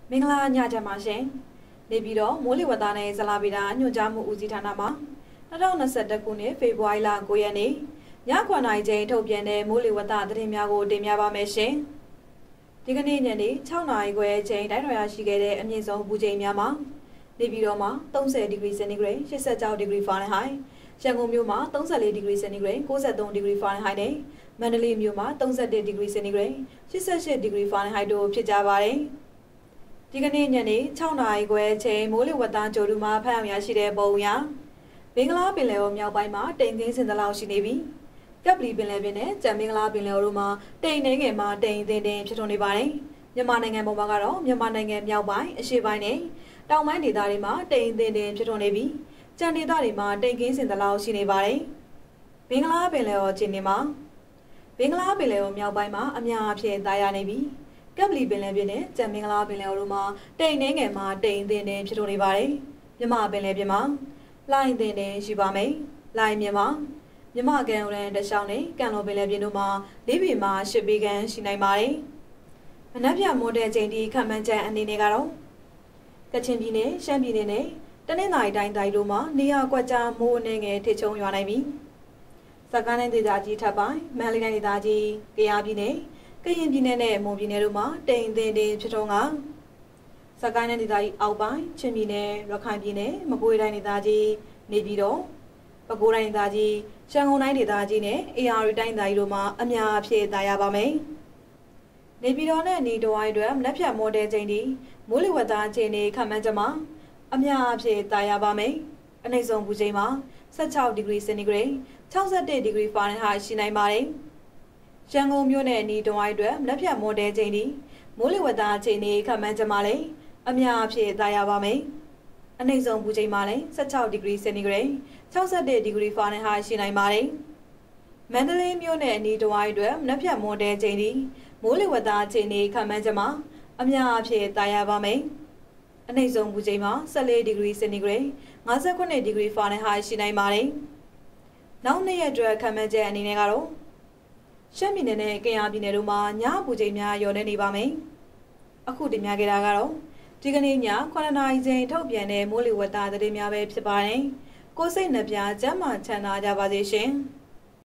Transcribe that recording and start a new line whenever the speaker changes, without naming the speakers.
မင်္ဂလာညချမ်းပါရှင်နေပြီးတော့မိုးလေဝသနဲ့ဇလာဗီတာညွှန်ကြားမှုဦးစီးဌာနမှ2021ခုနှစ်ဖေဖော်ဝါရီလ9ရက်နေ့ည9:00နာရီချိန်ထုတ်ပြန်တဲ့မိုးလေဝသသတင်းများကိုတင်ပြပါမယ်ရှင်ဒီကနေ့ညနေ6:00နာရီခွဲချိန်တိုင်းတော်ရရှိခဲ့တဲ့အမြင့်ဆုံးပူချိန်များမှာနေပြီးတော့မှာ30ဒီဂရီစင်တီဂရိတ်86ဒီဂရီဖာရင်ဟိုက်ရန်ကုန်မြို့မှာ34ဒီဂရီစင်တီဂရိတ်93ဒီဂရီဖာရင်ဟိုက်နဲ့မန္တလေးမြို့မှာ31ဒီဂရီစင်တီဂရိတ်88ဒီဂရီဖာရင်ဟိုက်တို့ဖြစ်ကြပါတယ်ဒီကနေ့ညနေ6:00နာရီခွဲချိန်မိုးလေဝသကြိုတူမှာဖတ်အောင်ရရှိတဲ့ပုံအရဘင်္ဂလားပင်လယ်အော်မြောက်ပိုင်းမှာတိမ်ခင်းစင်သလောက်ရှိနေပြီးကပ်ပလီပင်လယ်ပြင်နဲ့ကြံမင်္ဂလာပင်လယ်အော်တို့မှာတိမ်နှင်းငယ်မှာတိမ်တင်ဖြစ်ထွန်းနေပါတယ်မြန်မာနိုင်ငံပေါ်မှာကတော့မြန်မာနိုင်ငံမြောက်ပိုင်းအရှေ့ပိုင်းနဲ့တောင်ပိုင်းဒေသတွေမှာတိမ်တင်ဖြစ်ထွန်းနေပြီးကြံဒေသတွေမှာတိမ်ခင်းစင်သလောက်ရှိနေပါတယ်ဘင်္ဂလားပင်လယ်အော်ခြေနေမှာဘင်္ဂလားပင်လယ်အော်မြောက်ပိုင်းမှာအများအပြားသားရနေပြီးကပ်ပလီပင်လယ်ပြင်နဲ့ကြံမင်္ဂလာပင်လယ်အော်တို့မှာတိမ်နှင်းငယ်မှာတိမ်တင်ဖြစ်ထွန်းနေပါတယ်မြန်မာပင်လယ်ပြင်မှာလိုင်းတင်ရှိပါမယ်လိုင်းမြန်မာမြမကန်ရန်တရှောင်းနဲ့ကန်လောပင်လယ်ပြင်တို့မှာ၄ပေမှ၈ပေခန့်ရှိနိုင်ပါတယ်။မနက်ဖြန်မိုးတဲ့ချိန်ဒီခံမှန်းချက်အနေနဲ့ကတော့ကချင်ပြည်နယ်ရှမ်းပြည်နယ်နဲ့တနင်္သာရီတိုင်းတိုင်းတို့မှာနေရာကွက်ကြားမိုးအနေငယ်ထစ်ချုံရွာနိုင်ပြီးစကိုင်းတိုင်းဒေသကြီးထပ်ပိုင်းမန္တလေးတိုင်းဒေသကြီးကယားပြည်နယ်ကရင်ပြည်နယ်နဲ့မွန်ပြည်နယ်တို့မှာတိမ်တင်ဖြစ်ထွန်းကစကိုင်းတိုင်းဒေသကြီးအောက်ပိုင်းချင်းပြည်နယ်ရခိုင်ပြည်နယ်မကွေးတိုင်းဒေသကြီးနေပြည်တော်ပဲခူးတိုင်းဒေသကြီးရန်ကုန်တိုင်းဒေသကြီးနဲ့အေရရီတိုင်းဒေသကြီးတို့မှာအများအပြားသာရပါမယ်။နေပြည်တော်နဲ့နေတော်ဝိုင်းအတွက်မနက်ဖြန်မိုးတဲ့ချိန်ဒီမိုးလေဝသအခြေအနေခန့်မှန်းချက်မှာအများအပြားသာရပါမယ်။အနည်းဆုံးပူချိန်မှာ16ဒီဂရီစင်တီဂရိတ်61ဒီဂရီဖာရင်ဟိုက်ရှိနိုင်ပါတယ်။ရန်ကုန်မြို့နဲ့နေတော်ဝိုင်းအတွက်မနက်ဖြန်မိုးတဲ့ချိန်ဒီမိုးလေဝသအခြေအနေခန့်မှန်းချက်မှာလည်းအများအပြားသာရပါမယ်။အနည်းဆုံးပူချိန်မှာလည်း16ဒီဂရီစင်တီဂရိတ်61ဒီဂရီဖာရင်ဟိုက်ရှိနိုင်ပါတယ်။မန္တလေးမြို့နယ်အနီးတစ်ဝိုက်အတွက်မနက်ဖြန်မိုးတဲ့ချိန်ဒီမိုးလေဝသအခြေအနေခန့်မှန်းချက်မှာအများအပြားသာရပါမယ်။အနည်းဆုံးပူချိန်မှာ14ဒီဂရီစင်တီဂရိတ်59ဒီဂရီဖာရင်ဟိုက်ရှိနိုင်ပါတယ်။နောက်နေ့ရက်အတွက်ခန့်မှန်းချက်အနေနဲ့ကတော့ရှမ်းပြည်နယ်နဲ့ကယားပြည်နယ်တို့မှာညပူချိန်များလျော့နေပါမယ်။အခုတင်ပြခဲ့တာကတော့ဒီကနေ့ည9:00နာရီချိန်ထုတ်ပြန်တဲ့မိုးလေဝသသတင်းများပဲဖြစ်ပါတယ်။ကိုယ်စိတ်နှပြကျန်းမာချမ်းသာကြပါစေရှင်။